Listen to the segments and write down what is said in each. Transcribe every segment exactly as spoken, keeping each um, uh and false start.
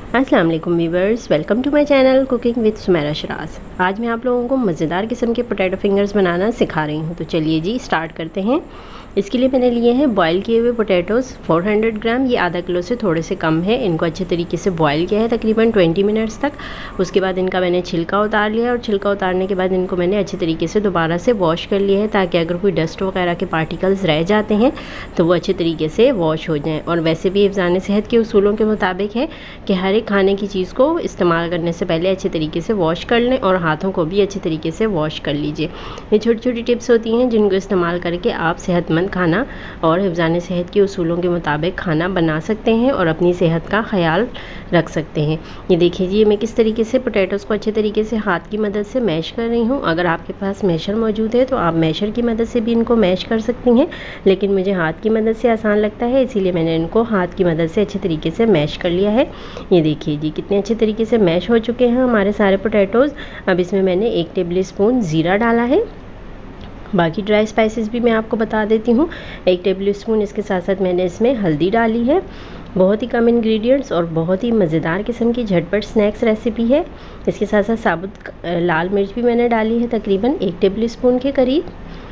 अस्सलाम वालेकुम viewers, welcome to my channel cooking with Sumera Shiraz. आज मैं आप लोगों को मज़ेदार किस्म के पोटैटो फिंगर्स बनाना सिखा रही हूँ। तो चलिए जी स्टार्ट करते हैं। इसके लिए मैंने लिए हैं बॉयल किए हुए पोटैटोज़ चार सौ ग्राम। ये आधा किलो से थोड़े से कम है। इनको अच्छे तरीके से बॉयल किया है तकरीबन बीस मिनट्स तक। उसके बाद इनका मैंने छिलका उतार लिया और छिलका उतारने के बाद इनको मैंने अच्छे तरीके से दोबारा से वॉश कर लिया है, ताकि अगर कोई डस्ट वगैरह के पार्टिकल्स रह जाते हैं तो वो अच्छे तरीके से वॉश हो जाएँ। और वैसे भी हिफ़्ज़ान सेहत के उसूलों के मुताबिक है कि हर एक खाने की चीज़ को इस्तेमाल करने से पहले अच्छे तरीके से वॉश कर लें और हाथों को भी अच्छे तरीके से वॉश कर लीजिए। ये छोटी छोटी टिप्स होती हैं जिनको इस्तेमाल करके आप सेहतमंद खाना और हिफ़्ज़ान सेहत के उसूलों के मुताबिक खाना बना सकते हैं और अपनी सेहत का ख्याल रख सकते हैं। ये देखिए जी, मैं किस तरीके से पोटैटोज़ को अच्छे तरीके से हाथ की मदद से मैश कर रही हूँ। अगर आपके पास मैशर मौजूद है तो आप मैशर की मदद से भी इनको मैश कर सकती हैं, लेकिन मुझे हाथ की मदद से आसान लगता है, इसीलिए मैंने इनको हाथ की मदद से अच्छे तरीके से मैश कर लिया है। ये देखिए जी, कितने अच्छे तरीके से मैश हो चुके हैं हमारे सारे पोटैटोज़। अब इसमें मैंने एक टेबल स्पून ज़ीरा डाला है। बाकी ड्राई स्पाइसेस भी मैं आपको बता देती हूँ। एक टेबल स्पून इसके साथ साथ मैंने इसमें हल्दी डाली है। बहुत ही कम इंग्रेडिएंट्स और बहुत ही मज़ेदार किस्म की झटपट स्नैक्स रेसिपी है। इसके साथ साथ साबुत लाल मिर्च भी मैंने डाली है तकरीबन एक टेबल स्पून के करीब।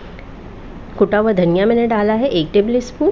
कुटा हुआ धनिया मैंने डाला है एक टेबल स्पून।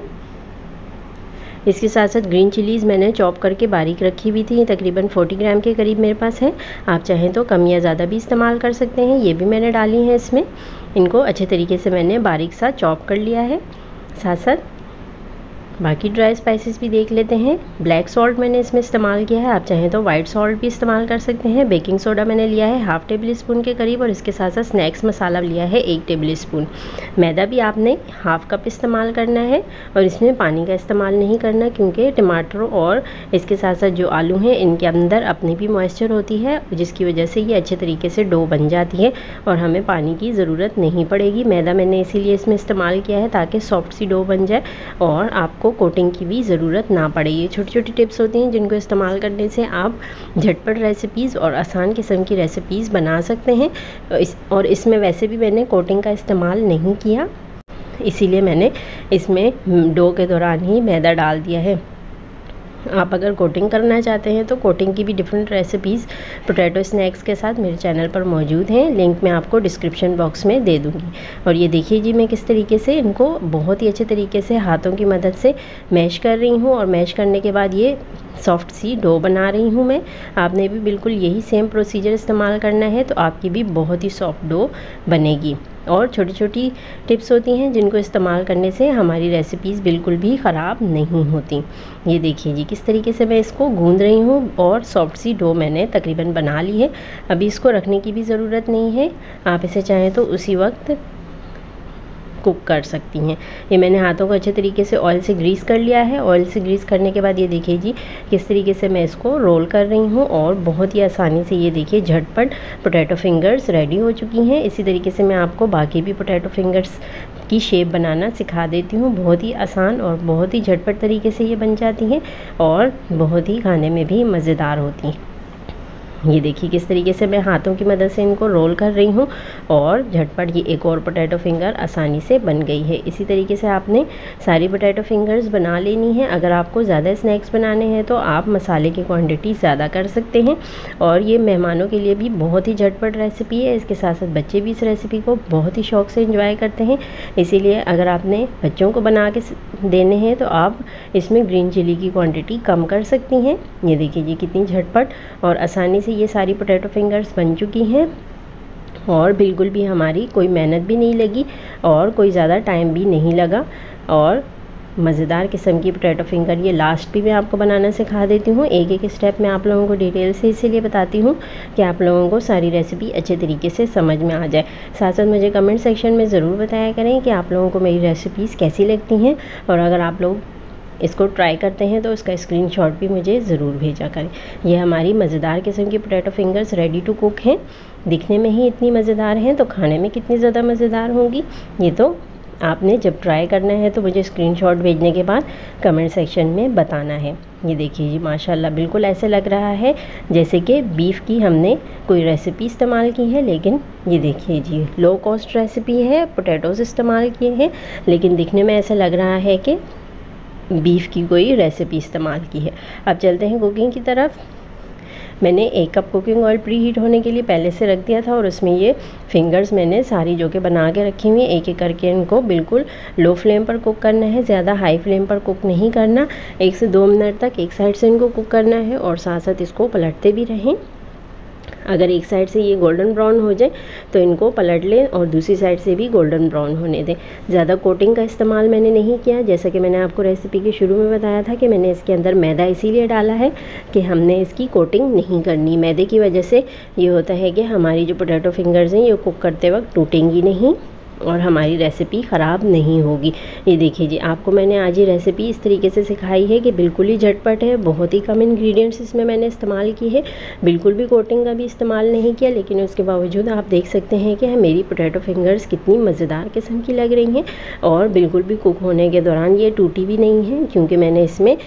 इसके साथ साथ ग्रीन चिलीज़ मैंने चॉप करके बारीक रखी हुई थी, तकरीबन चालीस ग्राम के करीब मेरे पास है। आप चाहें तो कम या ज़्यादा भी इस्तेमाल कर सकते हैं। ये भी मैंने डाली हैं इसमें। इनको अच्छे तरीके से मैंने बारीक सा चॉप कर लिया है। साथ साथ बाकी ड्राई स्पाइसेस भी देख लेते हैं। ब्लैक सॉल्ट मैंने इसमें इस्तेमाल किया है, आप चाहें तो वाइट सॉल्ट भी इस्तेमाल कर सकते हैं। बेकिंग सोडा मैंने लिया है हाफ़ टेबल स्पून के करीब और इसके साथ साथ स्नैक्स मसाला लिया है एक टेबल स्पून। मैदा भी आपने हाफ़ कप इस्तेमाल करना है और इसमें पानी का इस्तेमाल नहीं करना, क्योंकि टमाटरों और इसके साथ साथ जो आलू हैं इनके अंदर अपनी भी मॉइस्चर होती है, जिसकी वजह से ये अच्छे तरीके से डो बन जाती है और हमें पानी की ज़रूरत नहीं पड़ेगी। मैदा मैंने इसीलिए इसमें इस्तेमाल किया है ताकि सॉफ्ट सी डो बन जाए और आपको कोटिंग की भी ज़रूरत ना पड़े। ये छोटी छोटी टिप्स होती हैं जिनको इस्तेमाल करने से आप झटपट रेसिपीज़ और आसान किस्म की रेसिपीज़ बना सकते हैं। इस और इसमें वैसे भी मैंने कोटिंग का इस्तेमाल नहीं किया, इसीलिए मैंने इसमें डो के दौरान ही मैदा डाल दिया है। आप अगर कोटिंग करना चाहते हैं तो कोटिंग की भी डिफरेंट रेसिपीज़ पोटैटो स्नैक्स के साथ मेरे चैनल पर मौजूद हैं। लिंक मैं आपको डिस्क्रिप्शन बॉक्स में दे दूँगी। और ये देखिए जी, मैं किस तरीके से इनको बहुत ही अच्छे तरीके से हाथों की मदद से मैश कर रही हूँ और मैश करने के बाद ये सॉफ्ट सी डो बना रही हूँ मैं। आपने भी बिल्कुल यही सेम प्रोसीजर इस्तेमाल करना है तो आपकी भी बहुत ही सॉफ्ट डो बनेगी। और छोटी छोटी टिप्स होती हैं जिनको इस्तेमाल करने से हमारी रेसिपीज़ बिल्कुल भी ख़राब नहीं होती। ये देखिए जी, किस तरीके से मैं इसको गूंद रही हूँ और सॉफ्ट सी डो मैंने तकरीबन बना ली है। अभी इसको रखने की भी ज़रूरत नहीं है, आप इसे चाहें तो उसी वक्त कुक कर सकती हैं। ये मैंने हाथों को अच्छे तरीके से ऑयल से ग्रीस कर लिया है। ऑयल से ग्रीस करने के बाद ये देखिए जी, किस तरीके से मैं इसको रोल कर रही हूँ और बहुत ही आसानी से ये देखिए झटपट पोटैटो फिंगर्स रेडी हो चुकी हैं। इसी तरीके से मैं आपको बाकी भी पोटैटो फिंगर्स की शेप बनाना सिखा देती हूँ। बहुत ही आसान और बहुत ही झटपट तरीके से ये बन जाती हैं और बहुत ही खाने में भी मज़ेदार होती हैं। ये देखिए किस तरीके से मैं हाथों की मदद से इनको रोल कर रही हूँ और झटपट ये एक और पोटैटो फिंगर आसानी से बन गई है। इसी तरीके से आपने सारी पोटैटो फिंगर्स बना लेनी है। अगर आपको ज़्यादा स्नैक्स बनाने हैं तो आप मसाले की क्वांटिटी ज़्यादा कर सकते हैं। और ये मेहमानों के लिए भी बहुत ही झटपट रेसिपी है। इसके साथ साथ बच्चे भी इस रेसिपी को बहुत ही शौक़ से इंजॉय करते हैं। इसीलिए अगर आपने बच्चों को बना के देने हैं तो आप इसमें ग्रीन चिली की क्वान्टिटी कम कर सकती हैं। ये देखिए जी, कितनी झटपट और आसानी से ये सारी पोटैटो फिंगर्स बन चुकी हैं और बिल्कुल भी हमारी कोई मेहनत भी नहीं लगी और कोई ज़्यादा टाइम भी नहीं लगा। और मज़ेदार किस्म की पोटैटो फिंगर ये लास्ट भी मैं आपको बनाना सिखा देती हूँ। एक एक स्टेप मैं आप लोगों को डिटेल से इसीलिए बताती हूँ कि आप लोगों को सारी रेसिपी अच्छे तरीके से समझ में आ जाए। साथ साथ मुझे कमेंट सेक्शन में ज़रूर बताया करें कि आप लोगों को मेरी रेसिपीज़ कैसी लगती हैं, और अगर आप लोग इसको ट्राई करते हैं तो उसका स्क्रीनशॉट भी मुझे ज़रूर भेजा करें। ये हमारी मज़ेदार किस्म की potato fingers ready to cook हैं। दिखने में ही इतनी मज़ेदार हैं तो खाने में कितनी ज़्यादा मज़ेदार होंगी, ये तो आपने जब ट्राई करना है तो मुझे स्क्रीनशॉट भेजने के बाद कमेंट सेक्शन में बताना है। ये देखिए जी, माशाल्लाह बिल्कुल ऐसे लग रहा है जैसे कि बीफ की हमने कोई रेसिपी इस्तेमाल की है, लेकिन ये देखिए जी लो कॉस्ट रेसिपी है, पोटैटोज़ इस्तेमाल किए हैं, लेकिन दिखने में ऐसा लग रहा है कि बीफ की कोई रेसिपी इस्तेमाल की है। अब चलते हैं कुकिंग की तरफ। मैंने एक cup cooking oil preheat होने के लिए पहले से रख दिया था और उसमें ये फिंगर्स मैंने सारी जो कि बना के रखी हुई, एक एक करके इनको बिल्कुल लो फ्लेम पर कुक करना है, ज़्यादा हाई फ्लेम पर कुक नहीं करना। एक से दो मिनट तक एक साइड से इनको कुक करना है और साथ साथ इसको पलटते भी रहें। अगर एक साइड से ये गोल्डन ब्राउन हो जाए तो इनको पलट लें और दूसरी साइड से भी गोल्डन ब्राउन होने दें। ज़्यादा कोटिंग का इस्तेमाल मैंने नहीं किया, जैसा कि मैंने आपको रेसिपी के शुरू में बताया था कि मैंने इसके अंदर मैदा इसीलिए डाला है कि हमने इसकी कोटिंग नहीं करनी। मैदे की वजह से ये होता है कि हमारी जो पोटैटो फिंगर्स हैं ये कुक करते वक्त टूटेंगी नहीं और हमारी रेसिपी ख़राब नहीं होगी। ये देखिए जी, आपको मैंने आज ये रेसिपी इस तरीके से सिखाई है कि बिल्कुल ही झटपट है, बहुत ही कम इंग्रेडिएंट्स इसमें मैंने इस्तेमाल की है, बिल्कुल भी कोटिंग का भी इस्तेमाल नहीं किया, लेकिन उसके बावजूद आप देख सकते हैं कि मेरी पोटैटो फिंगर्स कितनी मज़ेदार किस्म की लग रही हैं और बिल्कुल भी कुक होने के दौरान ये टूटी भी नहीं है, क्योंकि मैंने इसमें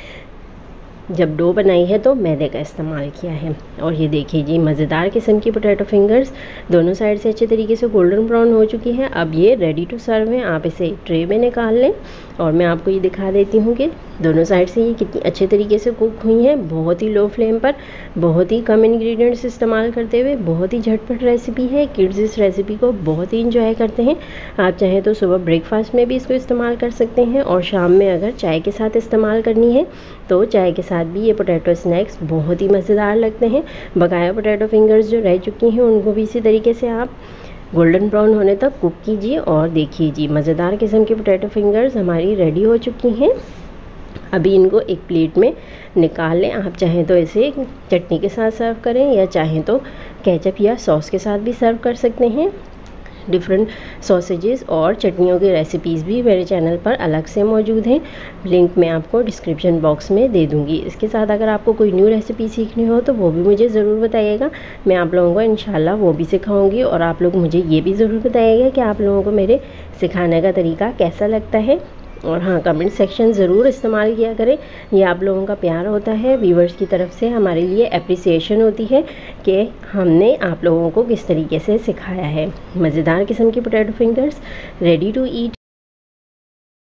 जब डो बनाई है तो मैदे का इस्तेमाल किया है। और ये देखिए जी, मज़ेदार किस्म की पोटैटो फिंगर्स दोनों साइड से अच्छे तरीके से गोल्डन ब्राउन हो चुकी है। अब ये रेडी टू सर्व है, आप इसे ट्रे में निकाल लें और मैं आपको ये दिखा देती हूँ कि दोनों साइड से ये कितनी अच्छे तरीके से कुक हुई हैं, बहुत ही लो फ्लेम पर, बहुत ही कम इंग्रेडिएंट्स इस्तेमाल करते हुए। बहुत ही झटपट रेसिपी है, किड्स इस रेसिपी को बहुत ही इंजॉय करते हैं। आप चाहें तो सुबह ब्रेकफास्ट में भी इसको इस्तेमाल कर सकते हैं और शाम में अगर चाय के साथ इस्तेमाल करनी है तो चाय के साथ भी ये पोटैटो स्नैक्स बहुत ही मज़ेदार लगते हैं। बकाया पोटैटो फिंगर्स जो रह चुकी हैं उनको भी इसी तरीके से आप गोल्डन ब्राउन होने तक कुक कीजिए। और देखिए जी, मज़ेदार किस्म की पोटैटो फिंगर्स हमारी रेडी हो चुकी हैं। अभी इनको एक प्लेट में निकाल लें। आप चाहें तो इसे चटनी के साथ सर्व करें या चाहें तो केचप या सॉस के साथ भी सर्व कर सकते हैं। डिफरेंट सॉसेजेस और चटनियों की रेसिपीज़ भी मेरे चैनल पर अलग से मौजूद हैं, लिंक मैं आपको डिस्क्रिप्शन बॉक्स में दे दूंगी। इसके साथ अगर आपको कोई न्यू रेसिपी सीखनी हो तो वो भी मुझे ज़रूर बताइएगा, मैं आप लोगों को इंशाल्लाह वो भी सिखाऊंगी। और आप लोग मुझे ये भी ज़रूर बताइएगा कि आप लोगों को मेरे सिखाने का तरीका कैसा लगता है। और हाँ, कमेंट सेक्शन ज़रूर इस्तेमाल किया करें, ये आप लोगों का प्यार होता है, व्यूवर्स की तरफ से हमारे लिए एप्रिसिएशन होती है कि हमने आप लोगों को किस तरीके से सिखाया है। मज़ेदार किस्म की potato fingers ready to eat